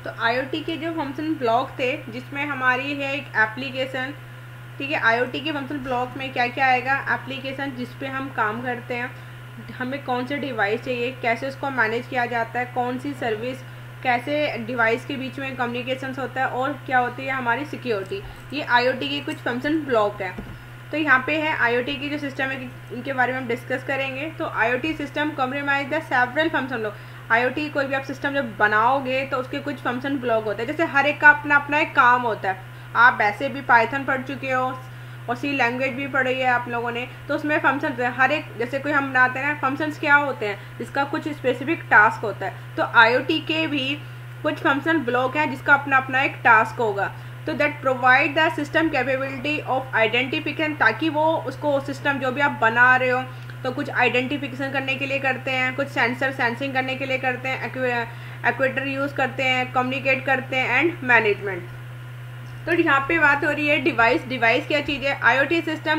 तो आईओटी के जो फंक्शन ब्लॉक थे, जिसमें हमारी है एक एप्लीकेशन, ठीक है। आईओटी के फंक्शन ब्लॉक में क्या क्या आएगा, एप्लीकेशन जिस पे हम काम करते हैं, हमें कौन से डिवाइस चाहिए, कैसे उसको मैनेज किया जाता है, कौन सी सर्विस, कैसे डिवाइस के बीच में कम्युनिकेशंस होता है, और क्या होती है हमारी सिक्योरिटी। ये आईओटी के कुछ फंक्शन ब्लॉक है। तो यहाँ पे है आईओटी की जो सिस्टम है, इनके बारे में हम डिस्कस करेंगे। तो IoT system compromise the several function block. IoT कोई भी आप सिस्टम जब बनाओगे तो उसके कुछ फंक्शन ब्लॉक होते हैं, जैसे हर एक का अपना अपना एक काम होता है। आप वैसे भी पाइथन पढ़ चुके हो और सी लैंग्वेज भी पढ़ी है आप लोगों ने, तो उसमें फंक्शन हर एक, जैसे कोई हम बनाते हैं ना, फंक्शंस क्या होते हैं, जिसका कुछ स्पेसिफिक टास्क होता है। तो आईओटी के भी कुछ फंक्शन ब्लॉक हैं जिसका अपना अपना एक टास्क होगा। तो that provide the system capability of identification, ताकि वो उसको सिस्टम जो भी आप बना रहे हो तो कुछ आइडेंटिफिकेशन करने के लिए करते हैं, कुछ सेंसर सेंसिंग करने के लिए करते हैं, एक्वेटर यूज़ करते हैं, कम्युनिकेट करते हैं, एंड मैनेजमेंट। तो यहाँ पे बात हो रही है डिवाइस। डिवाइस क्या चीज़ है, IoT system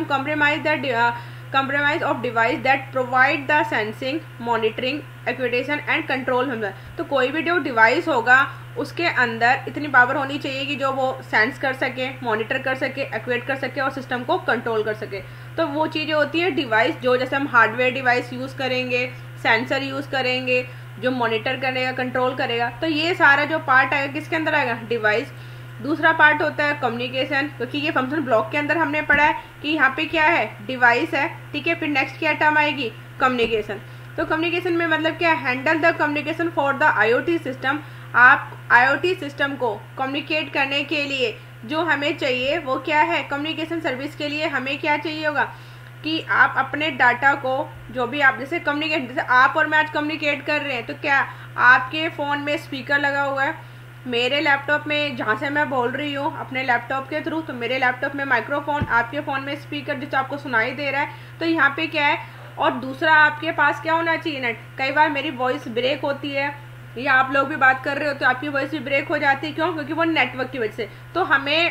compromise of device that provide the sensing, monitoring, actuation and control function. तो कोई भी जो डिवाइस होगा उसके अंदर इतनी पावर होनी चाहिए कि जो वो सेंस कर सके, मॉनिटर कर सके, एक्वेट कर सके और सिस्टम को कंट्रोल कर सके। तो वो चीज़ें होती है डिवाइस, जो जैसे हम हार्डवेयर डिवाइस यूज़ करेंगे, सेंसर यूज़ करेंगे, जो मॉनिटर करेगा, कंट्रोल करेगा। तो ये सारा जो पार्ट आएगा किसके अंदर आएगा, डिवाइस। दूसरा पार्ट होता है कम्युनिकेशन, क्योंकि ये फंक्शन ब्लॉक के अंदर हमने पढ़ा है कि यहाँ पे क्या है, डिवाइस है, ठीक है। फिर नेक्स्ट क्या टर्म आएगी, कम्युनिकेशन। तो कम्युनिकेशन में मतलब क्या, handle the communication for the IoT system. आप आईओटी सिस्टम को कम्युनिकेट करने के लिए जो हमें चाहिए वो क्या है, कम्युनिकेशन सर्विस के लिए हमें क्या चाहिए होगा कि आप अपने डाटा को, जो भी आप जैसे कम्युनिकेट, जैसे आप और मैं आज कम्युनिकेट कर रहे हैं, तो क्या आपके फ़ोन में स्पीकर लगा हुआ है, मेरे लैपटॉप में जहाँ से मैं बोल रही हूँ अपने लैपटॉप के थ्रू, तो मेरे लैपटॉप में माइक्रोफोन, आपके फ़ोन में स्पीकर जिससे आपको सुनाई दे रहा है। तो यहाँ पे क्या है, और दूसरा आपके पास क्या होना चाहिए, नेट। कई बार मेरी वॉइस ब्रेक होती है या आप लोग भी बात कर रहे हो तो आपकी वॉइस भी ब्रेक हो जाती है, क्यों, क्योंकि वो नेटवर्क की वजह से। तो हमें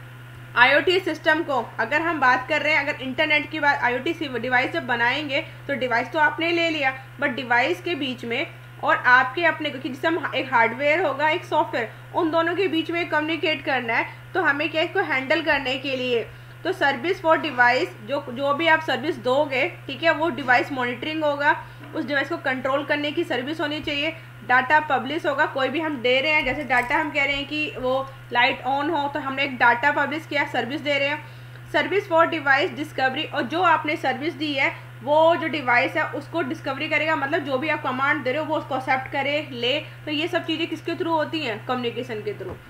आईओटी सिस्टम को, अगर हम बात कर रहे हैं, अगर इंटरनेट की बात, आईओटी डिवाइस जब बनाएंगे तो डिवाइस तो आपने ले लिया, बट डिवाइस के बीच में और आपके अपने, क्योंकि जिससे हम एक हार्डवेयर होगा, एक सॉफ्टवेयर, उन दोनों के बीच में कम्युनिकेट करना है। तो हमें क्या, इसको हैंडल करने के लिए तो सर्विस फॉर डिवाइस, जो भी आप सर्विस दोगे, ठीक है, वो डिवाइस मॉनिटरिंग होगा, उस डिवाइस को कंट्रोल करने की सर्विस होनी चाहिए। डाटा पब्लिश होगा, कोई भी हम दे रहे हैं, जैसे डाटा हम कह रहे हैं कि वो लाइट ऑन हो, तो हमने एक डाटा पब्लिश किया, सर्विस दे रहे हैं। सर्विस फॉर डिवाइस डिस्कवरी, और जो आपने सर्विस दी है वो जो डिवाइस है उसको डिस्कवरी करेगा, मतलब जो भी आप कमांड दे रहे हो वो उसको एक्सेप्ट करे, ले। तो ये सब चीज़ें किसके थ्रू होती हैं, कम्युनिकेशन के थ्रू।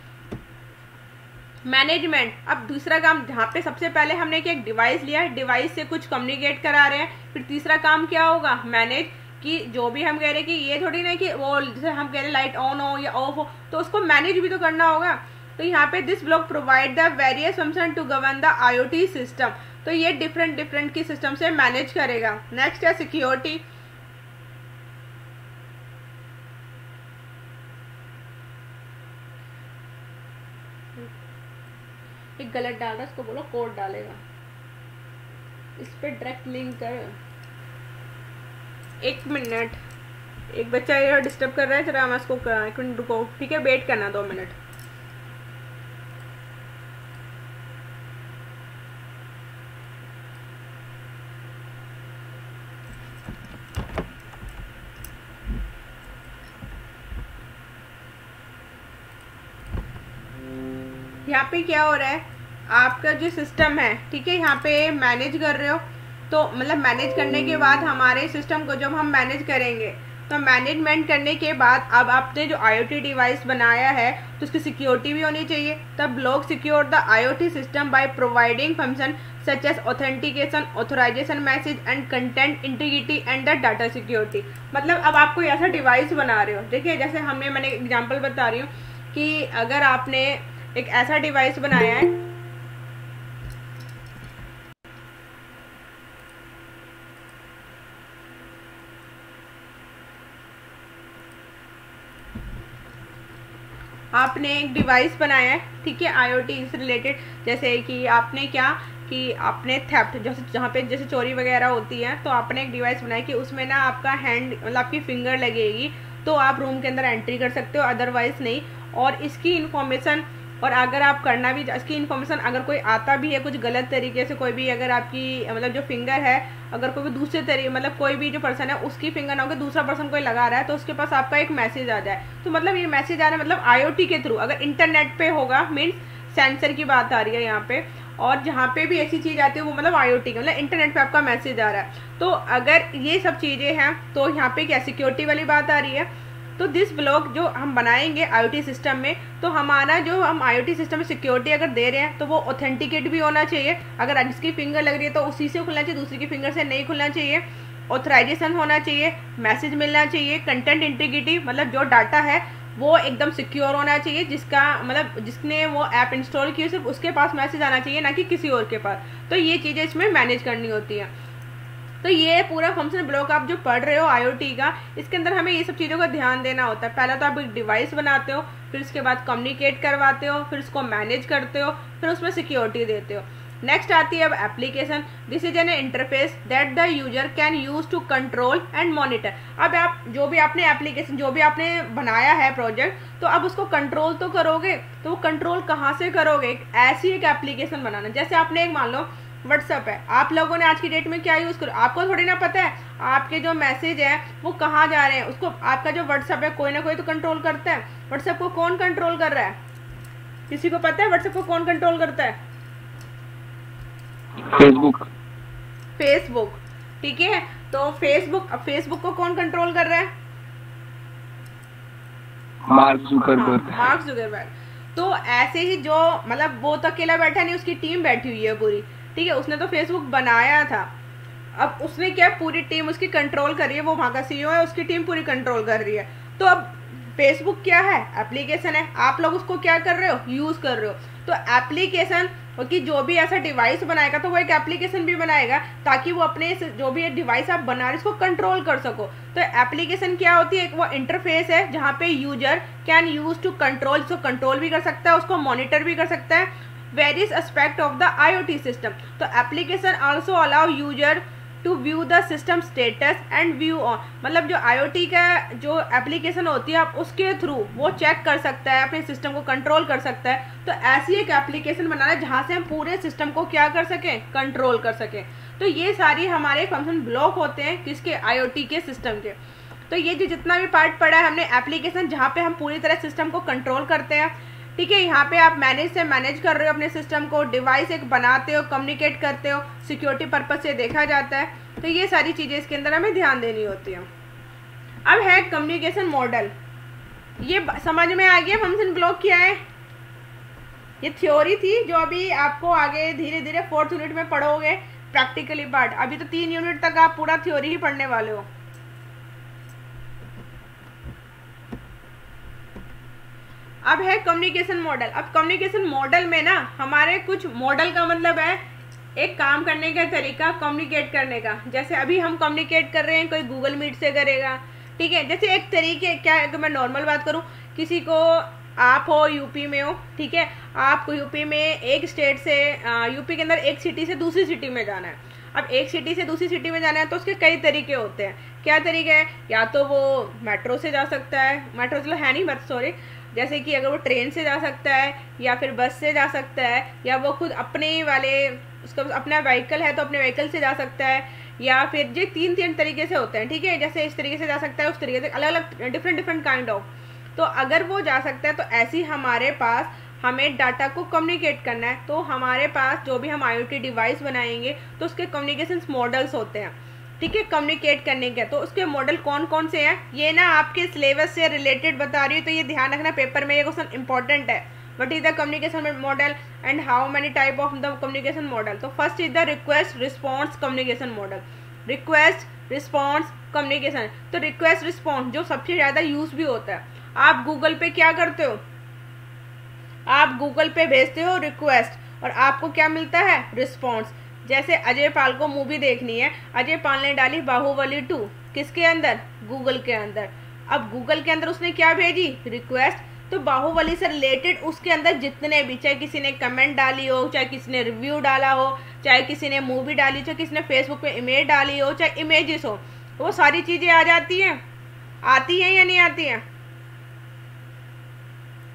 मैनेजमेंट, अब दूसरा काम, जहाँ पे सबसे पहले हमने क्या, एक डिवाइस लिया है, डिवाइस से कुछ कम्युनिकेट करा रहे हैं, फिर तीसरा काम क्या होगा, मैनेज, कि जो भी हम कह रहे हैं कि ये थोड़ी ना कि वो जैसे हम कह रहे हैं लाइट ऑन हो या ऑफ हो, तो उसको मैनेज भी तो करना होगा। तो यहाँ पे this block provide the various function to govern the IoT system. तो ये डिफरेंट की सिस्टम से मैनेज करेगा। नेक्स्ट है सिक्योरिटी। एक गलत डाल रहा है, इसको बोलो कोड डालेगा, इस पे डायरेक्ट लिंक कर। एक मिनट, एक बच्चा ये डिस्टर्ब कर रहा है, जरा मैं इसको एक मिनट रुको, ठीक है, वेट करना 2 मिनट। यहाँ पे क्या हो रहा है, आपका जो सिस्टम है, ठीक है, यहाँ पे मैनेज कर रहे हो, तो मतलब मैनेज करने के बाद हमारे सिस्टम को जब हम मैनेज करेंगे, तो मैनेजमेंट करने के बाद अब आपने जो आईओटी डिवाइस बनाया है तो उसकी सिक्योरिटी भी होनी चाहिए। तब block secure the IoT system by providing function such as authentication, authorisation message and content integrity and the data security. मतलब अब आप कोई ऐसा डिवाइस बना रहे हो, देखिए जैसे मैंने एग्जाम्पल बता रही हूँ कि अगर आपने एक ऐसा डिवाइस बनाया है, आपने एक डिवाइस बनाया है, ठीक है, आईओटी से रिलेटेड, जैसे कि आपने क्या कि आपने थेफ्ट, जैसे जहाँ पे जैसे चोरी वगैरह होती है, तो आपने एक डिवाइस बनाया कि उसमें ना आपका हैंड, मतलब आपकी फिंगर लगेगी, तो आप रूम के अंदर एंट्री कर सकते हो, अदरवाइज नहीं। और इसकी इन्फॉर्मेशन, और अगर आप करना भी इसकी इन्फॉर्मेशन अगर कोई आता भी है कुछ गलत तरीके से, कोई भी अगर आपकी मतलब जो फिंगर है अगर कोई भी दूसरे तरीके मतलब कोई भी जो पर्सन है उसकी फिंगर ना होकर दूसरा पर्सन कोई लगा रहा है तो उसके पास आपका एक मैसेज आ जाए, तो मतलब ये मैसेज आ रहा है मतलब IoT के थ्रू, अगर इंटरनेट पे होगा मीन्स सेंसर की बात आ रही है यहाँ पे, और जहाँ पे भी ऐसी चीज़ आती है वो मतलब IoT का मतलब इंटरनेट पे आपका मैसेज आ रहा है। तो अगर ये सब चीज़ें हैं तो यहाँ पे क्या सिक्योरिटी वाली बात आ रही है। तो दिस ब्लॉक जो हम बनाएंगे IoT सिस्टम में, तो हमारा जो हम IoT सिस्टम में सिक्योरिटी अगर दे रहे हैं तो वो ऑथेंटिकेट भी होना चाहिए, अगर जिसकी फिंगर लग रही है तो उसी से खुलना चाहिए, दूसरी की फिंगर से नहीं खुलना चाहिए, ऑथराइजेशन होना चाहिए, मैसेज मिलना चाहिए, कंटेंट इंटीग्रिटी मतलब जो डाटा है वो एकदम सिक्योर होना चाहिए, जिसका मतलब जिसने वो ऐप इंस्टॉल की सिर्फ उसके पास मैसेज आना चाहिए, ना कि किसी और के पास। तो ये चीज़ें इसमें मैनेज करनी होती हैं। तो ये पूरा फंक्शन ब्लॉक आप जो पढ़ रहे हो IoT का, इसके अंदर हमें ये सब चीज़ों का ध्यान देना होता है। पहले तो आप एक डिवाइस बनाते हो, फिर उसके बाद कम्युनिकेट करवाते हो, फिर उसको मैनेज करते हो, फिर उसमें सिक्योरिटी देते हो। नेक्स्ट आती है अब application. This is an interface that the user can use to control and monitor. अब आप जो भी आपने एप्लीकेशन जो भी आपने बनाया है प्रोजेक्ट, तो अब उसको कंट्रोल तो करोगे, तो वो कंट्रोल कहाँ से करोगे? ऐसी एक एप्लीकेशन बनाना, जैसे आपने एक मान लो व्हाट्सअप है, आप लोगों ने आज की डेट में क्या यूज़ करो, आपको थोड़ी ना पता है आपके जो मैसेज है वो कहाँ जा रहे हैं, उसको आपका जो व्हाट्सअप है कोई ना कोई तो कंट्रोल करता है। व्हाट्सअप को कौन कंट्रोल कर रहा है? किसी को पता है व्हाट्सअप को कौन कंट्रोल करता है? फेसबुक। ठीक है, तो फेसबुक को कौन कंट्रोल कर रहा है? Mark Zuckerberg. तो ऐसे ही जो मतलब वो तो अकेला बैठा नहीं, उसकी टीम बैठी हुई है पूरी, ठीक है, उसने तो फेसबुक बनाया था, अब उसने क्या पूरी टीम उसकी कंट्रोल कर रही है, वो वहाँ का CEO है, उसकी टीम पूरी कंट्रोल कर रही है। तो अब फेसबुक क्या है? एप्लीकेशन है, आप लोग उसको क्या कर रहे हो? यूज़ कर रहे हो। तो एप्लीकेशन कि जो भी ऐसा डिवाइस बनाएगा तो वो एक एप्लीकेशन भी बनाएगा, ताकि वो अपने जो भी डिवाइस आप बना रहे इसको कंट्रोल कर सको। तो एप्लीकेशन क्या होती है? एक वो इंटरफेस है जहाँ पे user can use to control, उसको कंट्रोल भी कर सकता है, उसको मॉनिटर भी कर सकता है various aspect of the IoT system. तो application also allow user to view the system status and view on, मतलब जो IoT का जो एप्लीकेशन होती है आप उसके थ्रू वो चेक कर सकता है, अपने सिस्टम को कंट्रोल कर सकता है। तो ऐसी एक एप्लीकेशन बनाना है जहाँ से हम पूरे सिस्टम को क्या कर सकें? कंट्रोल कर सकें। तो ये सारी हमारे फंक्शन ब्लॉक होते हैं किसके? IoT के सिस्टम के। तो ये जो जितना भी पार्ट पढ़ा है हमने एप्लीकेशन, जहाँ पे हम पूरी तरह सिस्टम को कंट्रोल करते हैं, ठीक है, यहाँ पे आप मैनेज कर रहे हो अपने सिस्टम को, डिवाइस एक बनाते हो, कम्युनिकेट करते हो, सिक्योरिटी पर्पज से देखा जाता है। तो ये सारी चीज़ें इसके अंदर हमें ध्यान देनी होती है। अब है कम्युनिकेशन मॉडल। ये समझ में आ गया फंक्शन ब्लॉक क्या है? ये थ्योरी थी जो अभी आपको आगे धीरे धीरे 4th यूनिट में पढ़ोगे प्रैक्टिकली पार्ट। अभी तो 3 यूनिट तक आप पूरा थ्योरी ही पढ़ने वाले हो। अब है कम्युनिकेशन मॉडल। अब कम्युनिकेशन मॉडल में ना हमारे कुछ मॉडल का मतलब है एक काम करने का तरीका, कम्युनिकेट करने का। जैसे अभी हम कम्युनिकेट कर रहे हैं, कोई गूगल मीट से करेगा, ठीक है। जैसे एक तरीके क्या है, अगर मैं नॉर्मल बात करूं, किसी को आप हो यूपी में हो, ठीक है, आपको यूपी में एक स्टेट से यूपी के अंदर एक सिटी से दूसरी सिटी में जाना है। अब एक सिटी से दूसरी सिटी में जाना है तो उसके कई तरीके होते हैं। क्या तरीके हैं? या तो वो मेट्रो से जा सकता है, मेट्रो चलो है नहीं बट सॉरी, जैसे कि अगर वो ट्रेन से जा सकता है, या फिर बस से जा सकता है, या वो खुद अपने वाले उसका अपना व्हीकल है तो अपने व्हीकल से जा सकता है, या फिर जो 3 तरीके से होते हैं, ठीक है। जैसे इस तरीके से जा सकता है, उस तरीके से, अलग अलग डिफरेंट काइंड ऑफ। तो अगर वो जा सकता है तो ऐसी हमारे पास हमें डाटा को कम्युनिकेट करना है, तो हमारे पास जो भी हम IoT डिवाइस बनाएंगे तो उसके कम्युनिकेशन मॉडल्स होते हैं, ठीक है, कम्युनिकेट करने के। तो उसके मॉडल कौन कौन से हैं ये ना आपके सिलेबस से रिलेटेड बता रही हूँ, तो ये ध्यान रखना, पेपर में ये क्वेश्चन इंपॉर्टेंट है। What is the communication model and how many type of the communication model? तो first is the request response communication model. Request response communication, तो रिक्वेस्ट रिस्पॉन्स जो सबसे ज़्यादा यूज भी होता है। आप गूगल पे क्या करते हो? आप गूगल पे भेजते हो रिक्वेस्ट और आपको क्या मिलता है? रिस्पॉन्स। जैसे अजय पाल को मूवी देखनी है, अजय पाल ने डाली बाहुबली 2, किसके अंदर? गूगल के अंदर। अब गूगल के अंदर उसने क्या भेजी? रिक्वेस्ट। तो बाहुबली से रिलेटेड उसके अंदर जितने भी, चाहे किसी ने कमेंट डाली हो, चाहे किसी ने रिव्यू डाला हो, चाहे किसी ने मूवी डाली, चाहे किसी ने फेसबुक पे इमेज डाली हो, चाहे इमेजेस हो, वो सारी चीजें आ जाती हैं। आती हैं या नहीं आती हैं?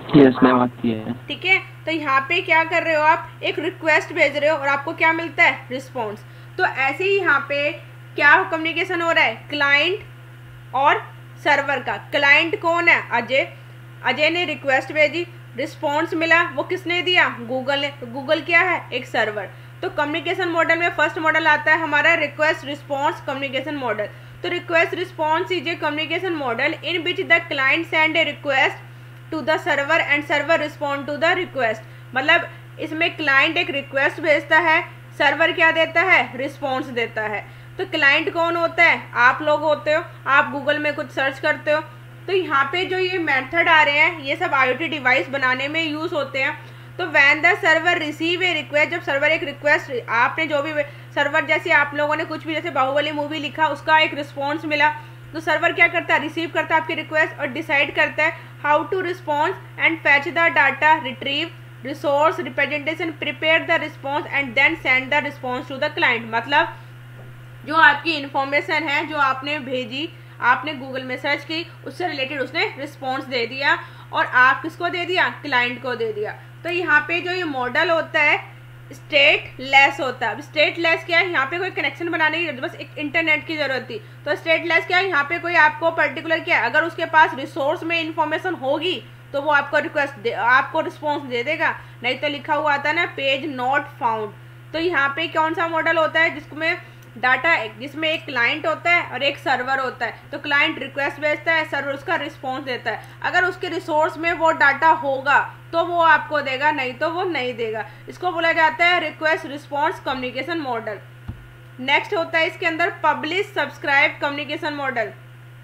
यस मैम आती है। ठीक है, तो यहाँ पे क्या कर रहे हो आप, एक रिक्वेस्ट भेज रहे हो और आपको क्या मिलता है, रिस्पॉन्स। तो ऐसे ही यहाँ पे क्या कम्युनिकेशन हो रहा है, क्लाइंट और सर्वर का। क्लाइंट कौन है, अजय। अजय ने रिक्वेस्ट भेजी, रिस्पॉन्स मिला, वो किसने दिया, गूगल ने। गूगल क्या है, एक सर्वर। तो कम्युनिकेशन मॉडल में फर्स्ट मॉडल आता है हमारा रिक्वेस्ट रिस्पॉन्स कम्युनिकेशन मॉडल। तो request response is a communication model in which the client send a request to the server and server respond to the request. मतलब इसमें client एक request भेजता है, सर्वर क्या देता है, रिस्पॉन्स देता है। तो क्लाइंट कौन होता है, आप लोग होते हो, आप गूगल में कुछ सर्च करते हो। तो यहाँ पे जो ये मेथड आ रहे हैं ये सब IoT डिवाइस बनाने में यूज होते हैं। तो when the server receive a request, जब सर्वर एक रिक्वेस्ट, आपने जो भी सर्वर, जैसे आप लोगों ने कुछ भी जैसे बाहुबली मूवी लिखा, उसका एक रिस्पॉन्स मिला, तो सर्वर क्या करता है, रिसीव करता है आपकी रिक्वेस्ट और डिसाइड करता है how to response and fetch the data, retrieve resource representation, prepare the response and then send the response to the client. मतलब जो आपकी इंफॉर्मेशन है जो आपने भेजी, आपने गूगल में सर्च की, उससे रिलेटेड उसने रिस्पॉन्स दे दिया और आप किसको दे दिया, क्लाइंट को दे दिया। तो यहाँ पे जो ये मॉडल होता है स्टेट लेस होता है। अब स्टेट लेस क्या है, यहाँ पे कोई कनेक्शन बनाने की जरूरत, बस एक इंटरनेट की जरूरत थी। तो स्टेट लेस क्या है, यहाँ पे कोई आपको पर्टिकुलर क्या है, अगर उसके पास रिसोर्स में इंफॉर्मेशन होगी तो वो आपको आपको रिस्पॉन्स दे देगा, नहीं तो लिखा हुआ आता है ना पेज नॉट फाउंड। तो यहाँ पे कौन सा मॉडल होता है, जिसमें डाटा, जिसमें एक क्लाइंट होता है और एक सर्वर होता है। तो क्लाइंट रिक्वेस्ट भेजता है, सर्वर उसका रिस्पॉन्स देता है। अगर उसके रिसोर्स में वो डाटा होगा तो वो आपको देगा, नहीं तो वो नहीं देगा। इसको बोला जाता है request response communication model. Next होता है इसके अंदर पब्लिश सब्सक्राइब कम्युनिकेशन मॉडल।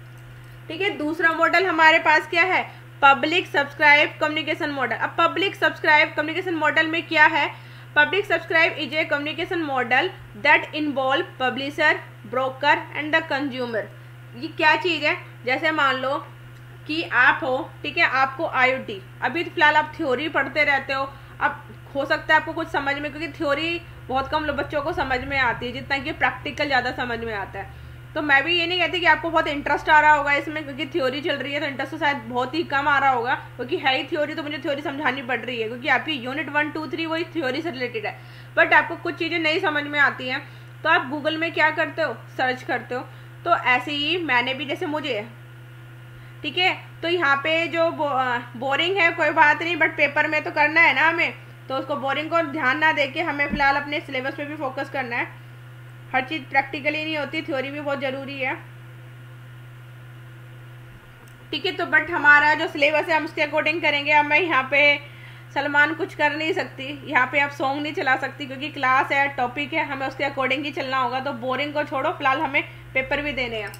ठीक है, दूसरा मॉडल हमारे पास क्या है, पब्लिक सब्सक्राइब कम्युनिकेशन मॉडल। अब पब्लिक सब्सक्राइब कम्युनिकेशन मॉडल में क्या है, public subscribe is a communication model that involve publisher, broker and the consumer. ये क्या चीज है, जैसे मान लो कि आप हो, ठीक है, आपको IoT, अभी तो फिलहाल आप थ्योरी पढ़ते रहते हो, अब हो सकता है आपको कुछ समझ में, क्योंकि थ्योरी बहुत कम बच्चों को समझ में आती है जितना कि प्रैक्टिकल ज़्यादा समझ में आता है। तो मैं भी ये नहीं कहती कि आपको बहुत इंटरेस्ट आ रहा होगा इसमें, क्योंकि थ्योरी चल रही है तो इंटरेस्ट तो शायद बहुत ही कम आ रहा होगा, क्योंकि है ही थ्योरी, तो मुझे थ्योरी समझानी पड़ रही है, क्योंकि आपकी यूनिट 1, 2, 3 वही थ्योरी से रिलेटेड है। बट आपको कुछ चीज़ें नहीं समझ में आती हैं तो आप गूगल में क्या करते हो, सर्च करते हो। तो ऐसे ही मैंने भी, जैसे मुझे, ठीक है, तो यहाँ पे जो बोरिंग है कोई बात नहीं, बट पेपर में तो करना है ना हमें, तो उसको बोरिंग को ध्यान ना देके हमें फिलहाल अपने सिलेबस पे भी फोकस करना है। हर चीज़ प्रैक्टिकली नहीं होती, थ्योरी भी बहुत ज़रूरी है। ठीक है, तो बट हमारा जो सिलेबस है हम उसके अकॉर्डिंग करेंगे। अब मैं यहाँ पे सलमान कुछ कर नहीं सकती, यहाँ पे आप सॉन्ग नहीं चला सकती, क्योंकि क्लास है, टॉपिक है, हमें उसके अकॉर्डिंग ही चलना होगा। तो बोरिंग को छोड़ो, फिलहाल हमें पेपर भी देने हैं।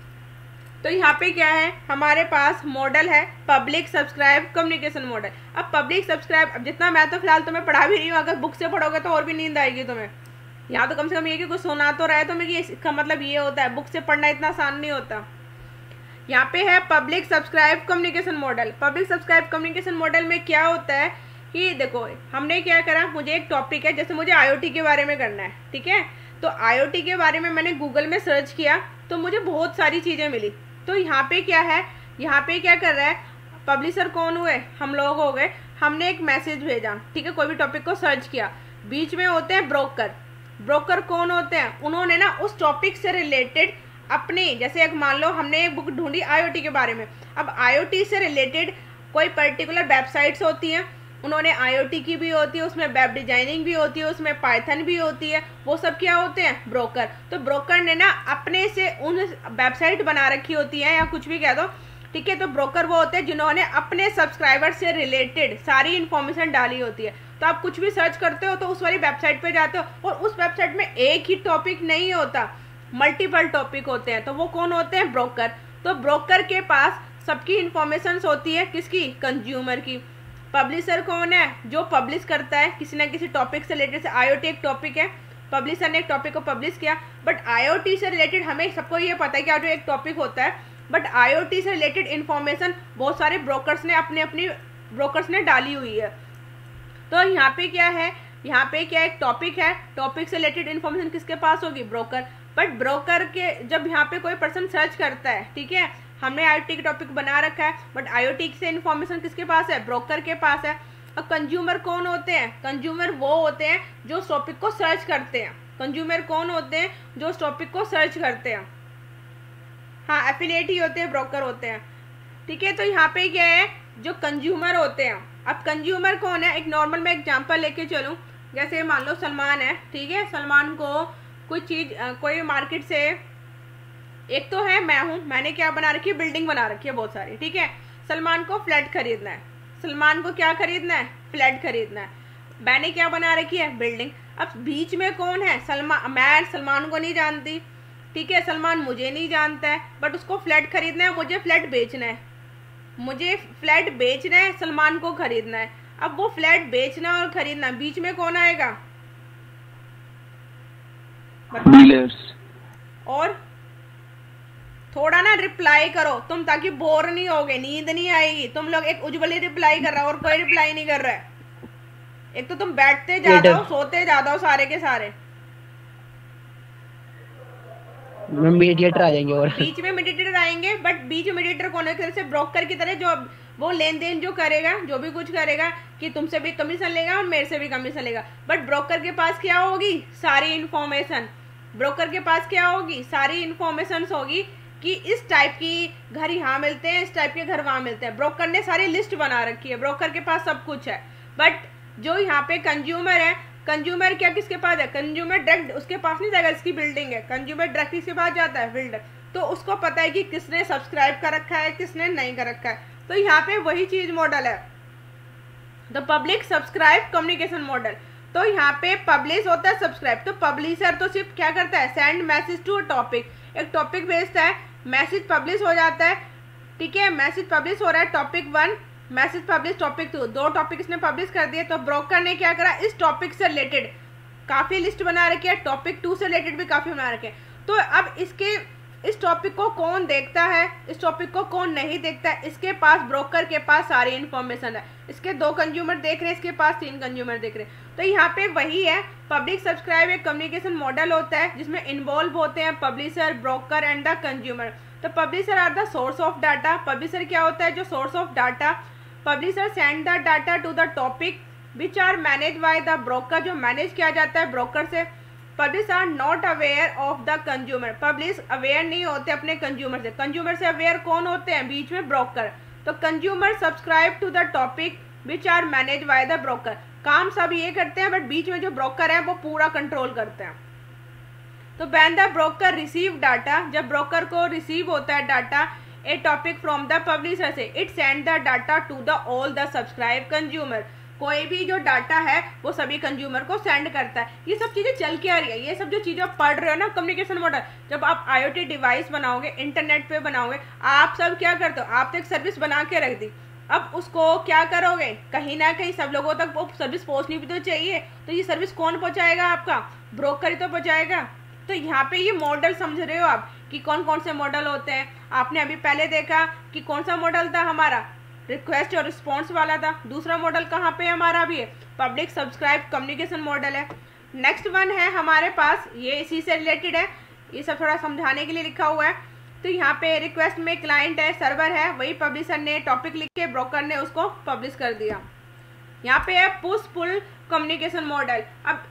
तो यहाँ पे क्या है, हमारे पास मॉडल है पब्लिक सब्सक्राइब कम्युनिकेशन मॉडल। अब पब्लिक सब्सक्राइब, अब जितना मैं तो फिलहाल तुम्हें पढ़ा भी रही हूँ, अगर बुक से पढ़ोगे तो और भी नींद आएगी तुम्हें। यहाँ तो कम से कम ये कि कुछ सुना तो रहे, तो मेरी इसका मतलब ये होता है, बुक से पढ़ना इतना आसान नहीं होता। यहाँ पे है public subscribe communication model. Public subscribe communication model में क्या होता है कि देखो, हमने क्या करा, मुझे एक टॉपिक है, जैसे मुझे IoT के बारे में करना है, ठीक है, तो IoT के बारे में मैंने गूगल में सर्च किया तो मुझे बहुत सारी चीज़ें मिली। तो यहाँ पे क्या है, यहाँ पे क्या कर रहा है, पब्लिशर कौन हुए, हम लोग हो गए, हमने एक मैसेज भेजा, ठीक है, कोई भी टॉपिक को सर्च किया। बीच में होते हैं ब्रोकर। ब्रोकर कौन होते हैं, उन्होंने ना उस टॉपिक से रिलेटेड अपने, जैसे एक मान लो हमने एक बुक ढूंढी IoT के बारे में, अब IoT से रिलेटेड कोई पर्टिकुलर वेबसाइट्स होती हैं, उन्होंने IoT की भी होती है, उसमें वेब डिजाइनिंग भी होती है, उसमें पाइथन भी होती है, वो सब क्या होते हैं, ब्रोकर। तो ब्रोकर ने ना अपने से उन वेबसाइट बना रखी होती है, या कुछ भी कह दो, ठीक है। तो ब्रोकर वो होते हैं जिन्होंने अपने सब्सक्राइबर से रिलेटेड सारी इन्फॉर्मेशन डाली होती है। तो आप कुछ भी सर्च करते हो तो उस वाली वेबसाइट पे जाते हो, और उस वेबसाइट में एक ही टॉपिक नहीं होता, मल्टीपल टॉपिक होते हैं, तो वो कौन होते हैं, ब्रोकर। तो ब्रोकर के पास सबकी इंफॉर्मेशन होती है, किसकी, कंज्यूमर की। पब्लिशर कौन है, जो पब्लिश करता है किसी ना किसी टॉपिक से रिलेटेड। से IoT एक टॉपिक है, पब्लिशर ने एक टॉपिक को पब्लिश किया, बट IoT से रिलेटेड हमें सबको ये पता है कि जो एक टॉपिक होता है, बट IoT से रिलेटेड इन्फॉर्मेशन बहुत सारे ब्रोकर्स ने अपनी ब्रोकर्स ने डाली हुई है। तो यहाँ पे क्या है, यहाँ पे क्या एक टॉपिक है, टॉपिक से रिलेटेड इन्फॉर्मेशन किसके पास होगी, ब्रोकर। बट ब्रोकर के जब यहाँ पे कोई पर्सन सर्च करता है, ठीक है, हमने IoT के टॉपिक बना रखा है, बट IoT से इन्फॉर्मेशन किसके पास है? ब्रोकर के पास है। अब कंज्यूमर कौन होते हैं? कंज्यूमर वो होते हैं जो उस टॉपिक को सर्च करते हैं। कंज्यूमर कौन होते हैं? जो उस टॉपिक को सर्च करते हैं। हाँ, एफिलिएट ही होते हैं, ब्रोकर होते हैं। ठीक है, तो यहाँ पे क्या है, जो कंज्यूमर होते हैं। अब कंज्यूमर कौन है? एक नॉर्मल मैं एग्जांपल लेके चलूँ, जैसे मान लो सलमान है, ठीक है, सलमान को कोई चीज़ कोई मार्केट से, एक तो है मैं हूँ, मैंने क्या बना रखी है, बिल्डिंग बना रखी है बहुत सारी, ठीक है, सलमान को फ्लैट खरीदना है। सलमान को क्या खरीदना है? फ्लैट खरीदना है। मैंने क्या बना रखी है? बिल्डिंग। अब बीच में कौन है? सलमान। मैं सलमान को नहीं जानती, ठीक है, सलमान मुझे नहीं जानता है, बट उसको फ्लैट खरीदना है, मुझे फ्लैट बेचना है। मुझे फ्लैट बेचना है, सलमान को खरीदना है। अब वो फ्लैट बेचना और खरीदना, बीच में कौन आएगा? डीलर्स। और थोड़ा ना रिप्लाई करो तुम, ताकि बोर नहीं होगे, नींद नहीं आएगी। तुम लोग, एक उज्जवल ही रिप्लाई कर रहा है और कोई रिप्लाई नहीं कर रहा है। एक तो तुम बैठते ज्यादा हो, सोते ज्यादा हो सारे के सारे। मीडिएटर आ जाएंगे और बीच में मीडिएटर आएंगे, बट बीच में मीडिएटर कौन है? जैसे ब्रोकर की तरह, जो वो लेन देन जो करेगा, जो भी कुछ करेगा, कि तुमसे भी कमीशन लेगा और मेरे से भी कमीशन लेगा। बट ब्रोकर के पास क्या होगी? सारी इन्फॉर्मेशन। ब्रोकर के पास क्या होगी? सारी इन्फॉर्मेशन होगी कि इस टाइप की घर यहाँ मिलते हैं, इस टाइप के घर वहां मिलते हैं। ब्रोकर ने सारी लिस्ट बना रखी है, ब्रोकर के पास सब कुछ है। बट जो यहाँ पे कंज्यूमर है, कंज्यूमर क्या किसके पास है? कंज्यूमर डायरेक्ट उसके पास नहीं जाएगा, इसकी बिल्डिंग है, कंज्यूमर डायरेक्ट इसके पास जाता है, बिल्डर। तो उसको पता है कि किसने सब्सक्राइब कर रखा है, किसने नहीं कर रखा है। तो यहाँ पे वही चीज मॉडल है, the public subscribe communication model. तो यहाँ पे पब्लिश होता है, सब्सक्राइब। तो पब्लिशर तो सिर्फ क्या करता है? Send message to a topic, एक टॉपिक भेजता है, मैसेज पब्लिश हो जाता है, ठीक है, मैसेज पब्लिश हो रहा है, topic 1, message publish topic 2, 2 topic इसने पब्लिश कर दिए। तो ब्रोकर ने क्या करा? इस टॉपिक से रिलेटेड काफी लिस्ट बना रखी है, टॉपिक 2 से रिलेटेड भी काफी बना रखे हैं। तो अब इस टॉपिक को कौन देखता है, इस टॉपिक को कौन नहीं देखता है? इसके पास, ब्रोकर के पास सारी इन्फॉर्मेशन है। इसके 2 कंज्यूमर देख रहे हैं, इसके पास 3 कंज्यूमर देख रहे हैं। तो यहाँ पे वही है, पब्लिक सब्सक्राइब एक कम्युनिकेशन मॉडल होता है जिसमें इन्वॉल्व होते हैं publisher, broker and the consumer. तो publisher are the source of data. Publisher क्या होता है? जो source of data. Publisher send the data to the topic which are manage by the broker, जो मैनेज किया जाता है ब्रोकर से। Publish are not aware of the consumer. Publish aware नहीं होते अपने कंज्यूमर से। कंज्यूमर से अवेयर कौन होते हैं? बीच में ब्रोकर। तो consumer subscribe to the topic which are manage by the broker. काम सब ये करते हैं, बट बीच में जो ब्रोकर है वो पूरा कंट्रोल करते हैं। तो when the broker receive data, जब ब्रोकर को रिसीव होता है data a topic from the publisher से, it send the data to the all the subscribe consumer. कोई भी जो डाटा है वो सभी कंज्यूमर को सेंड करता है। ये सब चीजें चल के आ रही है, ये सब जो चीजें आप पढ़ रहे हो ना, कम्युनिकेशन मॉडल। जब आप IoT डिवाइस बनाओगे, इंटरनेट पे बनाओगे, आप सब क्या करते हो? आप तो एक सर्विस बना के रख दी, अब उसको क्या करोगे? कहीं ना कहीं सब लोगों तक वो सर्विस पहुंचनी भी तो चाहिए। तो ये सर्विस कौन पहुंचाएगा? आपका ब्रोकर ही तो पहुंचाएगा। तो यहाँ पे ये मॉडल समझ रहे हो आप कि कौन कौन से मॉडल होते हैं। आपने अभी पहले देखा कि कौन सा मॉडल था हमारा? रिक्वेस्ट और रिस्पॉन्स वाला था। दूसरा मॉडल कहाँ पे हमारा भी है? पब्लिक सब्सक्राइब कम्युनिकेशन मॉडल है। नेक्स्ट वन है हमारे पास, ये इसी से रिलेटेड है, ये सब थोड़ा समझाने के लिए लिखा हुआ है। तो यहाँ पे रिक्वेस्ट में क्लाइंट है, सर्वर है, वही पब्लिशर ने टॉपिक लिख के ब्रोकर ने उसको पब्लिश कर दिया। यहाँ पे है पुश पुल कम्युनिकेशन मॉडल। अब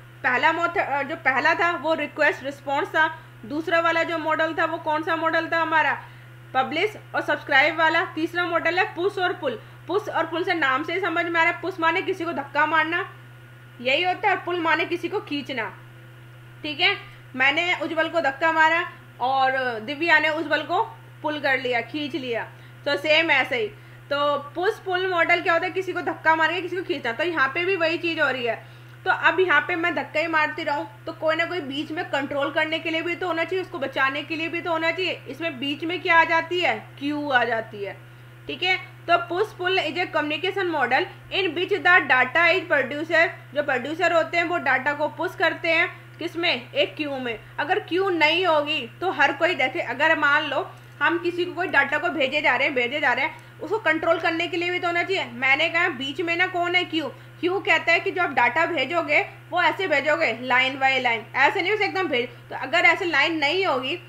जो पहला था वो रिक्वेस्ट रिस्पॉन्स था। दूसरा वाला जो मॉडल था वो कौन सा मॉडल था हमारा? पब्लिश और सब्सक्राइब वाला। तीसरा मॉडल है पुश और पुल। पुश और पुल से नाम से ही समझ में आ रहा है, पुश माने किसी को धक्का मारना, यही होता है, और पुल माने किसी को खींचना। ठीक है, मैंने उज्जवल को धक्का मारा और दिव्या ने उज्जवल को पुल कर लिया, खींच लिया। तो सेम ऐसे ही। तो पुश पुल मॉडल क्या होता है? किसी को धक्का मार के किसी को खींचना। तो यहाँ पे भी वही चीज हो रही है। तो अब यहाँ पे मैं धक्का ही मारती रहूं तो कोई ना कोई बीच में कंट्रोल करने के लिए भी तो होना चाहिए, उसको बचाने के लिए भी तो होना चाहिए। इसमें बीच में क्या आ जाती है? क्यू आ जाती है। ठीक है, तो push pull is a communication model in which the data is producer. जो प्रोड्यूसर होते हैं वो डाटा को पुश करते हैं किसमें? एक क्यू में। अगर क्यू नहीं होगी तो हर कोई देखे, अगर मान लो हम किसी को कोई डाटा को भेजे जा रहे हैं, उसको कंट्रोल करने के लिए भी तो होना चाहिए। मैंने कहा बीच में ना कौन है? क्यू। क्यू कहता है कि जो आप डाटा भेजोगे वो ऐसे भेजोगे, लाइन बाय लाइन, ऐसे नहीं उसे एकदम भेज। तो अगर ऐसे लाइन नहीं होगी,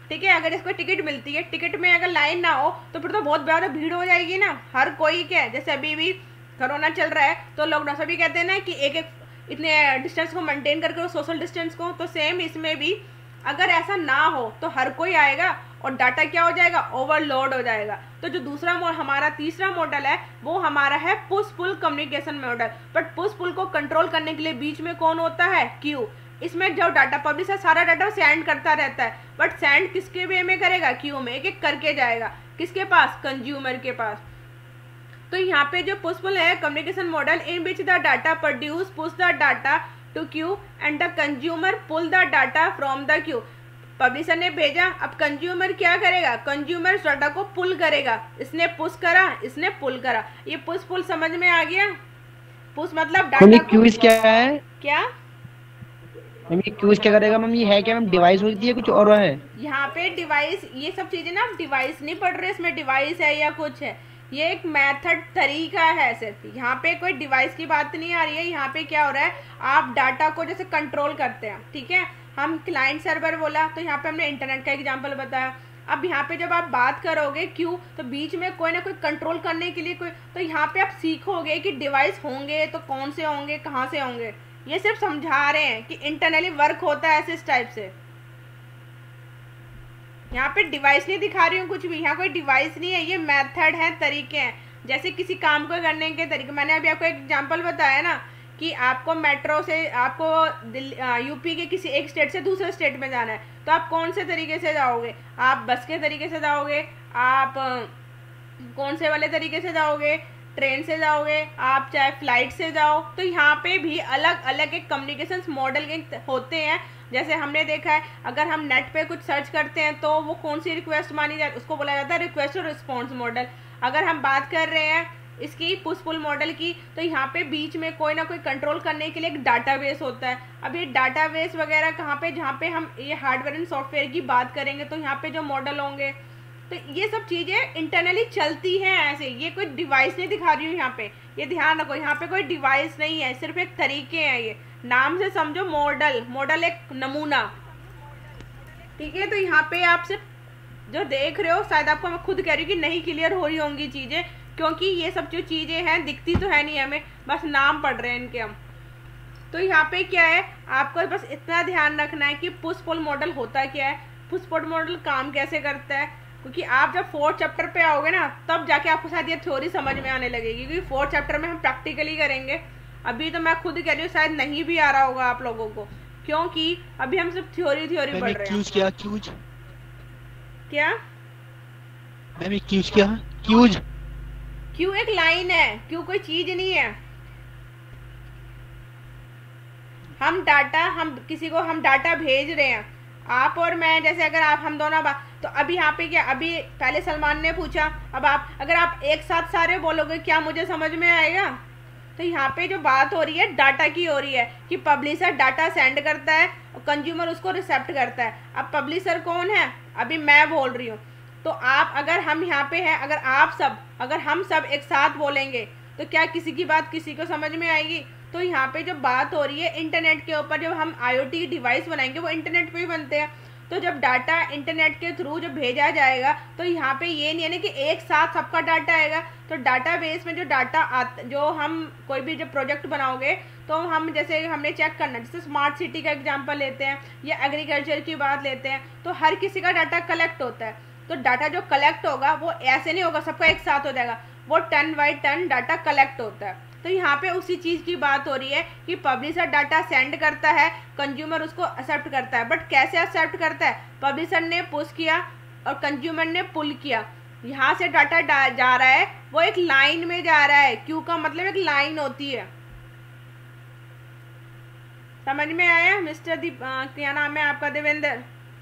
ठीक है। अगर इसको टिकट मिलती है, टिकट में अगर लाइन ना हो तो फिर तो बहुत ज़्यादा भीड़ हो जाएगी ना। हर कोई क्या है, जैसे अभी भी कोरोना चल रहा है तो लॉकडाउन सभी कहते हैं ना कि एक एक इतने डिस्टेंस को मेंटेन करके, सोशल डिस्टेंस को, तो सेम इसमें भी अगर ऐसा ना हो तो हर कोई आएगा और डाटा क्या हो जाएगा, ओवरलोड हो जाएगा। तो जो दूसरा हमारा तीसरा मॉडल है वो हमारा है push pull communication model. But push pull को कंट्रोल करने के लिए बीच में कौन होता है, क्यू। इसमें जो डाटा पब्लिशर सारा डाटा सेंड करता रहता है, बट सेंड किसके वे में करेगा, क्यू में, एक एक करके जाएगा। किसके पास, कंज्यूमर के पास। तो यहाँ पे जो पुश पुल है communication model, in which the data produce push the data to queue and the consumer pull the data from the queue. Publisher ने भेजा, अब कंज्यूमर क्या करेगा, कंज्यूमर डाटा को पुल करेगा। इसने पुश करा, इसने पुल करा। ये पुश पुल समझ में आ गया। पुश मतलब डाटा क्यूज क्या है, क्या मैम ये क्यूज क्या करेगा मैम, ये है क्या मैम, डिवाइस होती है कुछ और है यहाँ पे डिवाइस, ये सब चीजें ना, आप डिवाइस नहीं पढ़ रहे इसमें डिवाइस है या कुछ है, ये एक मेथड तरीका है सिर्फ। यहाँ पे कोई डिवाइस की बात नहीं आ रही है। यहाँ पे क्या हो रहा है, आप डाटा को जैसे कंट्रोल करते हैं, ठीक है, हम क्लाइंट सर्वर बोला तो यहाँ पे हमने इंटरनेट का एग्जांपल बताया। अब यहाँ पे जब आप बात करोगे क्यों, तो बीच में कोई ना कोई कंट्रोल करने के लिए कोई, तो यहाँ पे आप सीखोगे कि डिवाइस होंगे तो कौन से होंगे, कहाँ से होंगे। ये सिर्फ समझा रहे हैं कि इंटरनली वर्क होता है ऐसे इस टाइप से। यहाँ पे डिवाइस नहीं दिखा रही हूँ कुछ भी, यहाँ कोई डिवाइस नहीं है, ये मेथड है, तरीके हैं। जैसे किसी काम को करने के तरीके, मैंने अभी आपको एक एग्जांपल बताया ना कि आपको मेट्रो से, आपको यूपी के किसी एक स्टेट से दूसरे स्टेट में जाना है, तो आप कौन से तरीके से जाओगे, आप बस के तरीके से जाओगे, आप कौन से वाले तरीके से जाओगे, ट्रेन से जाओगे, आप चाहे फ्लाइट से जाओ। तो यहाँ पे भी अलग अलग एक कम्युनिकेशन मॉडल के होते हैं। जैसे हमने देखा है, अगर हम नेट पे कुछ सर्च करते हैं तो वो कौन सी रिक्वेस्ट मानी जाती है, उसको बोला जाता है रिक्वेस्ट और रिस्पॉन्स मॉडल। अगर हम बात कर रहे हैं इसकी पुश पुल मॉडल की, तो यहाँ पे बीच में कोई ना कोई कंट्रोल करने के लिए एक डाटाबेस होता है। अब ये डाटाबेस वगैरह कहाँ पे, जहाँ पे हम ये हार्डवेयर एंड सॉफ्टवेयर की बात करेंगे तो यहाँ पे जो मॉडल होंगे, तो ये सब चीजें इंटरनली चलती हैं ऐसे। ये कोई डिवाइस नहीं दिखा रही हूँ यहाँ पे, ये ध्यान रखो, यहाँ पे कोई डिवाइस नहीं है, सिर्फ एक तरीके हैं। ये नाम से समझो मॉडल, मॉडल एक नमूना, ठीक है। तो यहाँ पे आप सिर्फ जो देख रहे हो, शायद आपको मैं खुद कह रही हूँ कि नहीं क्लियर हो रही होंगी चीजें, क्योंकि ये सब जो चीजें हैं दिखती तो है नहीं हमें, बस नाम पढ़ रहे हैं इनके हम। तो यहाँ पे क्या है, आपको बस इतना ध्यान रखना है कि पुश पुल मॉडल होता क्या है, पुश पुल मॉडल काम कैसे करता है। क्योंकि आप जब 4th चैप्टर पे आओगे ना, तब जाके आपको शायद ये थ्योरी समझ में आने लगेगी, क्योंकि 4th चैप्टर में हम प्रैक्टिकली करेंगे। अभी तो मैं खुद कह रही हूँ शायद नहीं भी आ रहा होगा आप लोगों को, क्योंकि अभी हम सिर्फ थ्योरी पढ़ रहे हैं। क्यूज क्या, क्यूज क्या मैम, क्यूज क्या, क्यूज, क्यू एक लाइन है, क्यू कोई चीज नहीं है। हम डाटा, हम किसी को हम डाटा भेज रहे हैं, आप और मैं, जैसे अगर आप हम दोनों बात, तो अभी यहाँ पे क्या, अभी पहले सलमान ने पूछा, अब आप अगर आप एक साथ सारे बोलोगे क्या मुझे समझ में आएगा। तो यहाँ पे जो बात हो रही है डाटा की हो रही है कि पब्लिशर डाटा सेंड करता है और कंज्यूमर उसको रिसेप्ट करता है। अब पब्लिशर कौन है, अभी मैं बोल रही हूँ, तो आप, अगर हम यहाँ पे हैं, अगर हम सब एक साथ बोलेंगे तो क्या किसी की बात किसी को समझ में आएगी। तो यहाँ पे जो बात हो रही है इंटरनेट के ऊपर, जब हम IoT डिवाइस बनाएंगे वो इंटरनेट पे ही बनते हैं, तो जब डाटा इंटरनेट के थ्रू जब भेजा जाएगा, तो यहाँ पे ये नहीं है ना कि एक साथ सबका डाटा आएगा। तो डाटाबेस में जो डाटा जो हम कोई भी जब प्रोजेक्ट बनाओगे, तो हम जैसे हमने चेक करना, जैसे स्मार्ट सिटी का एग्जांपल लेते हैं या एग्रीकल्चर की बात लेते हैं, तो हर किसी का डाटा कलेक्ट होता है। तो डाटा जो कलेक्ट होगा वो ऐसे नहीं होगा सबका एक साथ हो जाएगा, वो ton by ton data collect होता है। तो यहाँ पे उसी चीज की बात हो रही है कि पब्लिशर डाटा सेंड करता है, कंज्यूमर उसको एक्सेप्ट करता है। बट कैसे एक्सेप्ट करता है, पब्लिशर ने पुश किया और कंज्यूमर ने पुल किया। यहाँ से डाटा जा रहा है, वो एक लाइन में जा रहा है, क्यू का मतलब एक लाइन होती है। समझ में आया मिस्टर क्या नाम है आपका, देवेंद्र?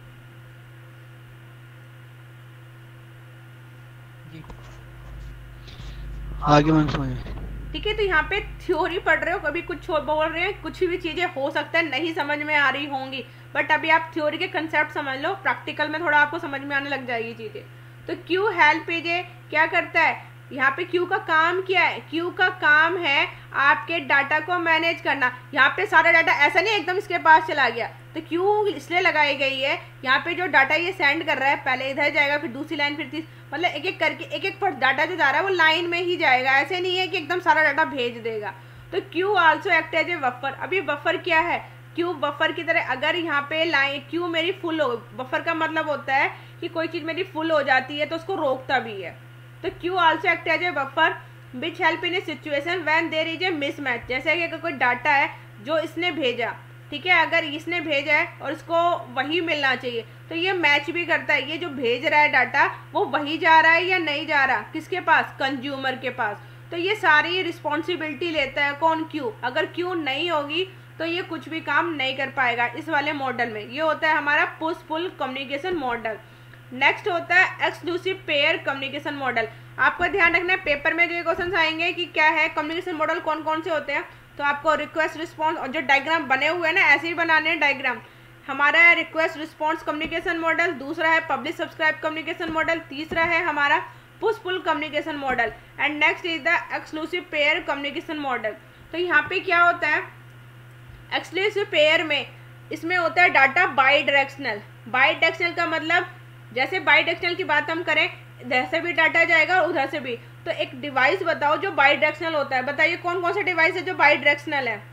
आगे मन समझ, ठीक है। तो यहाँ पे थ्योरी पढ़ रहे हो, कभी कुछ बोल रहे हैं, कुछ भी चीजें हो सकता है नहीं समझ में आ रही होंगी, बट अभी आप थ्योरी के कंसेप्ट समझ लो, प्रैक्टिकल में थोड़ा आपको समझ में आने लग जाएगी चीजें। तो क्यू हेल्प पेज क्या करता है, यहाँ पे क्यू का काम क्या है, क्यू का काम है आपके डाटा को मैनेज करना। यहाँ पे सारा डाटा ऐसा नहीं एकदम इसके पास चला गया, तो तो क्यू इसलिए लगाई गई है, यहाँ पे जो डाटा ये सेंड कर रहा है पहले इधर जाएगा, फिर दूसरी लाइन, फिर तीसरी, मतलब एक एक करके एक एक पर डाटा जो जा रहा है वो लाइन में ही जाएगा, ऐसे नहीं है कि एकदम सारा डाटा भेज देगा। तो queue also act as a buffer. अब ये बफर क्या है, क्यू बफर की तरह, अगर यहाँ पे लाइन क्यू मेरी फुल हो, बफर का मतलब होता है कि कोई चीज़ मेरी फुल हो जाती है तो उसको रोकता भी है। तो queue also act as a buffer which help in a situation when there is a mismatch. जैसे कि अगर कोई डाटा है जो इसने भेजा, ठीक है, अगर इसने भेजा है और इसको वही मिलना चाहिए, तो ये मैच भी करता है, ये जो भेज रहा है डाटा वो वही जा रहा है या नहीं जा रहा, किसके पास, कंज्यूमर के पास। तो ये सारी रिस्पॉन्सिबिलिटी लेता है कौन, क्यू। अगर क्यू नहीं होगी तो ये कुछ भी काम नहीं कर पाएगा इस वाले मॉडल में। ये होता है हमारा push pull communication model. Next होता है एक्सक्लूसिव पेयर कम्युनिकेशन मॉडल। आपको ध्यान रखना है पेपर में जो ये क्वेश्चन आएंगे कि क्या है कम्युनिकेशन मॉडल, कौन कौन से होते हैं, तो आपको रिक्वेस्ट रिस्पॉन्स और जो डायग्राम बने हुए हैं ना ऐसे ही बनाने हैं डायग्राम। हमारा है रिक्वेस्ट रिस्पॉन्स कम्युनिकेशन मॉडल, दूसरा है पब्लिश सब्सक्राइब कम्युनिकेशन मॉडल, तीसरा है हमारा push pull communication model, and next is the exclusive pair communication model. तो यहाँ पे क्या होता है एक्सक्लूसिव पेयर में, इसमें होता है data bidirectional. Bidirectional का मतलब, जैसे बाई डायरेक्शनल की बात हम करें, इधर से भी डाटा जाएगा और उधर से भी। तो एक डिवाइस बताओ जो बाई डायरेक्शनल होता है, बताइए कौन कौन सा डिवाइस है जो बाई डायरेक्शनल है।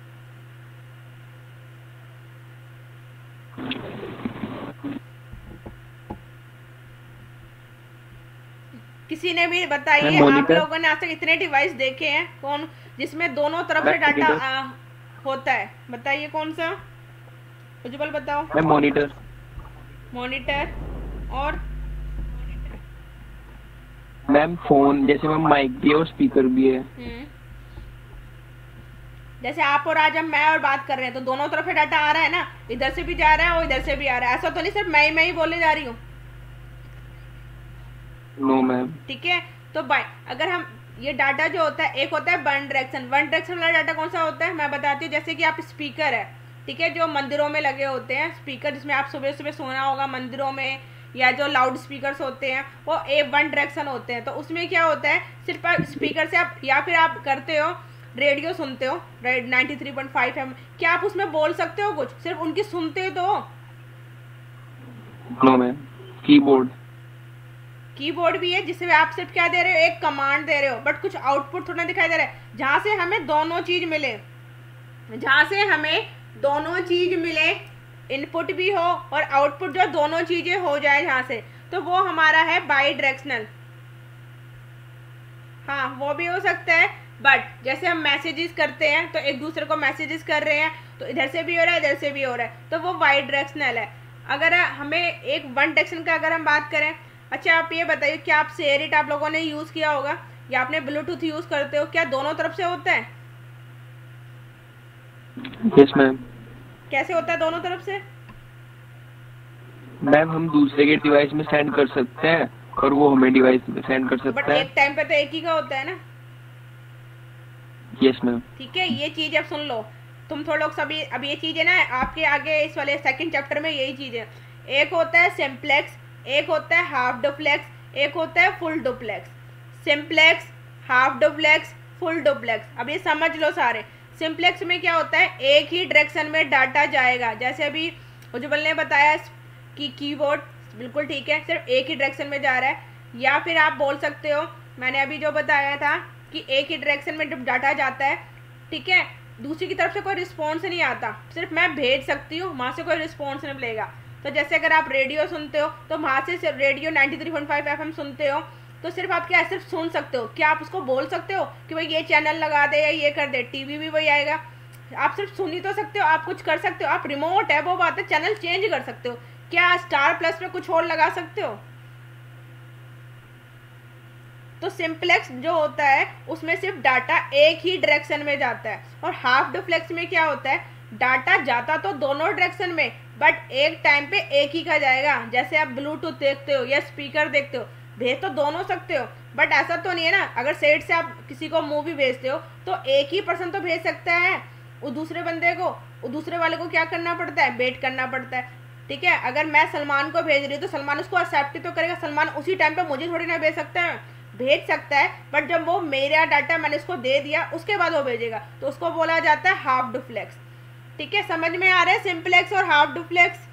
किसी ने भी बताइए, आप लोगों ने आज तक इतने डिवाइस देखे हैं, कौन जिसमें दोनों तरफ से डाटा होता है, बताइए कौन सा, उज्जवल बताओ। मॉनिटर। मॉनिटर और मैम फोन, जैसे मैम माइक भी है और स्पीकर भी है। जैसे आप और आज हम मैं और बात कर रहे हैं तो दोनों तरफ से डाटा आ रहा है ना, इधर से भी जा रहा है और इधर से भी आ रहा है, ऐसा तो नहीं सिर्फ मैं ही बोले जा रही हूँ। No ma'am. ठीक है, तो बाय अगर हम ये डाटा जो होता है, एक होता है वन डायरेक्शन। वन डायरेक्शन वाला डाटा कौन सा होता है मैं बताती हूँ। जैसे कि आप स्पीकर है, ठीक है, जो मंदिरों में लगे होते हैं स्पीकर, जिसमें आप सुबह सुबह सुना होगा मंदिरों में, या जो लाउड स्पीकर्स होते हैं वो वन डायरेक्शन होते हैं। तो उसमें क्या होता है, सिर्फ स्पीकर से आप, या फिर आप करते हो रेडियो सुनते हो, 93.5 FM, क्या आप उसमें बोल सकते हो कुछ, सिर्फ उनकी सुनते तो। No ma'am. कीबोर्ड, कीबोर्ड भी है जिसमें आप सिर्फ क्या दे रहे हो, एक कमांड दे रहे हो, बट कुछ आउटपुट थोड़ा दिखाई दे रहा है। जहां से हमें दोनों चीज मिले, जहां से हमें दोनों चीज मिले, इनपुट भी हो और आउटपुट जो दोनों चीजें हो जाए जहां से, तो वो हमारा है बाई डायरेक्शनल। हाँ वो भी हो सकता है, बट जैसे हम मैसेजेस करते हैं तो एक दूसरे को मैसेजेस कर रहे हैं तो इधर से भी हो रहा है इधर से भी हो रहा है, तो वो वाई डायरेक्शनल है। अगर हमें एक वन डायरेक्शन का अगर हम बात करें, अच्छा आप ये बताइए क्या आप शेयरिट आप लोगों ने यूज किया होगा या आपने ब्लूटूथ यूज करते हो, क्या दोनों तरफ से होता है? Yes ma'am. कैसे होता है दोनों तरफ से? मैम हम दूसरे के डिवाइस में सेंड कर सकते हैं और वो हमें डिवाइस में सेंड कर सकता है, बट एक टाइम पे तो एक ही का होता है ना। Yes ma'am. ठीक है, ये चीज अब सुन लो तुम थोड़ा लोग सभी, अब ये चीज है ना आपके आगे इस वाले सेकंड चैप्टर में यही चीज है। एक होता है सिंप्लेक्स, एक होता है हाफ डुप्लेक्स, एक होता है full duplex. Simplex, half duplex, full duplex. अब ये समझ लो सारे। सिंप्लेक्स में क्या होता है, एक ही डायरेक्शन में डाटा जाएगा, जैसे अभी उज्जवल ने बताया कि कीबोर्ड, बिल्कुल ठीक है, सिर्फ एक ही डायरेक्शन में जा रहा है। या फिर आप बोल सकते हो, मैंने अभी जो बताया था कि एक ही डायरेक्शन में जब डाटा जाता है, ठीक है, दूसरी की तरफ से कोई रिस्पॉन्स नहीं आता, सिर्फ मैं भेज सकती हूँ, वहां से कोई रिस्पॉन्स नहीं मिलेगा। तो जैसे अगर आप रेडियो सुनते हो तो वहां से रेडियो 93.5 FM सुनते हो, तो सिर्फ आप क्या सिर्फ सुन सकते हो, क्या आप उसको बोल सकते हो कि भाई ये चैनल लगा दे या ये कर दे, टीवी भी वही आएगा। आप सिर्फ सुन ही तो सकते हो, आप कुछ कर सकते हो, आप रिमोट है वो बात है, चैनल चेंज कर सकते हो, क्या स्टार प्लस में कुछ और लगा सकते हो? तो सिंप्लेक्स जो होता है उसमें सिर्फ डाटा एक ही डायरेक्शन में जाता है, और हाफ डुप्लेक्स में क्या होता है, डाटा जाता तो दोनों डायरेक्शन में, बट एक टाइम पे एक ही का जाएगा। जैसे आप ब्लूटूथ देखते हो या स्पीकर देखते हो, भेज तो दोनों सकते हो, बट ऐसा तो नहीं है ना, अगर सेट से आप किसी को मूवी भेजते हो तो एक ही पर्सन तो भेज सकता है, वो दूसरे बंदे को, वो दूसरे वाले को क्या करना पड़ता है, वेट करना पड़ता है। ठीक है, अगर मैं सलमान को भेज रही हूँ तो सलमान उसको एक्सेप्ट तो करेगा, सलमान उसी टाइम पे मुझे थोड़ी ना भेज सकता है, भेज सकता है, बट जब वो मेरा डाटा मैंने उसको दे दिया उसके बाद वो भेजेगा, तो उसको बोला जाता है हाफ डुप्लेक्स। ठीक है, समझ में आ रहा है सिंपलेक्स और हाफ डुप्लेक्स?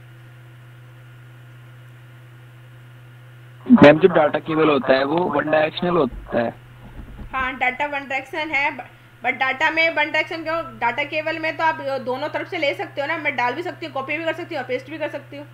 मैम जो डाटा केबल होता है वो वन डायरेक्शनल होता है। हाँ, डाटा वन डायरेक्शन है, बट डाटा में वन डायरेक्शन क्यों? डाटा केबल में तो आप दोनों तरफ से ले सकते हो ना, मैं डाल भी सकती हूँ, कॉपी भी कर सकती हूँ और पेस्ट भी कर सकती हूँ।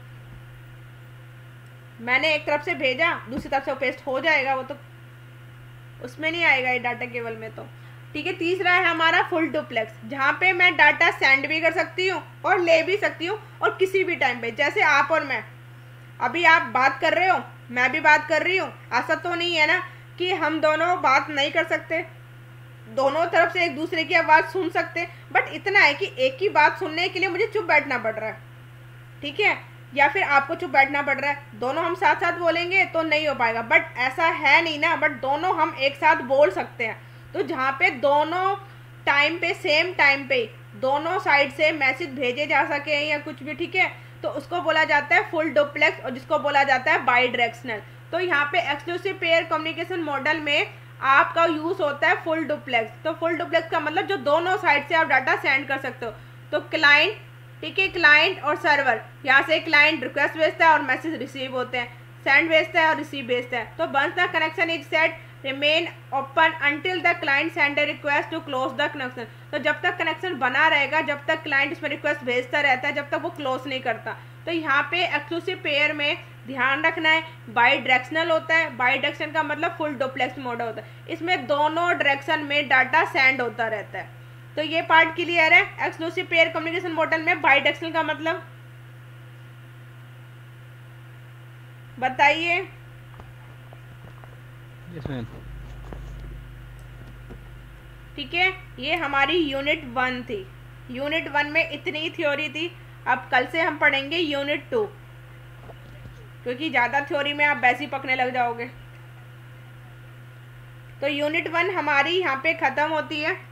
मैंने एक तरफ से भेजा, दूसरी तरफ से पेस्ट हो जाएगा, वो तो उसमें नहीं आएगा ये डाटा केबल में तो। ठीक है, तीसरा है हमारा फुल डुप्लेक्स, जहाँ पे मैं डाटा सेंड भी कर सकती हूँ और ले भी सकती हूँ, और किसी भी टाइम पे, जैसे आप और मैं, अभी आप बात कर रहे हो, मैं भी बात कर रही हूँ, ऐसा तो नहीं है ना कि हम दोनों बात नहीं कर सकते, दोनों तरफ से एक दूसरे की आवाज़ सुन सकते, बट इतना है कि एक ही बात सुनने के लिए मुझे चुप बैठना पड़ रहा है, ठीक है, या फिर आपको चुप बैठना पड़ रहा है, दोनों हम साथ साथ बोलेंगे तो नहीं हो पाएगा, बट ऐसा है नहीं ना, बट दोनों हम एक साथ बोल सकते हैं। तो जहाँ पे दोनों टाइम पे, सेम टाइम पे दोनों साइड से मैसेज भेजे जा सके या कुछ भी, ठीक है, तो उसको बोला जाता है फुल डुप्लेक्स, और जिसको बोला जाता है बाई डायरेक्शनल। तो यहाँ पे एक्सक्लूसिव पेयर कम्युनिकेशन मॉडल में आपका यूज होता है फुल डुप्लेक्स। तो फुल डुप्लेक्स का मतलब जो दोनों साइड से आप डाटा सेंड कर सकते हो। तो क्लाइंट, ठीक है, क्लाइंट और सर्वर, यहाँ से क्लाइंट रिक्वेस्ट भेजता है और मैसेज रिसीव होते हैं, सेंड भेजता है और रिसीव भेजता है। तो once the connection is set remain open until the client send a request to close the connection. तो जब तक कनेक्शन बना रहेगा, जब तक क्लाइंट उसमें रिक्वेस्ट भेजता रहता है, जब तक वो क्लोज नहीं करता। तो यहाँ पे एक्सक्लूसिव पेयर में ध्यान रखना है, बाई डायरेक्शनल होता है। बाई डायरेक्शन का मतलब फुल डुप्लेक्स मोड होता है, इसमें दोनों डायरेक्शन में डाटा सेंड होता रहता है। तो ये पार्ट क्लियर है। एक्सक्लूसिव पेयर कम्युनिकेशन मॉडल में बाई डायरेक्शनल का मतलब बताइए। Yes ma'am. ठीक है, ये हमारी यूनिट 1 थी। यूनिट 1 में इतनी थ्योरी थी। अब कल से हम पढ़ेंगे यूनिट 2, क्योंकि ज़्यादा थ्योरी में आप वैसे ही पकने लग जाओगे। तो यूनिट 1 हमारी यहाँ पे ख़त्म होती है।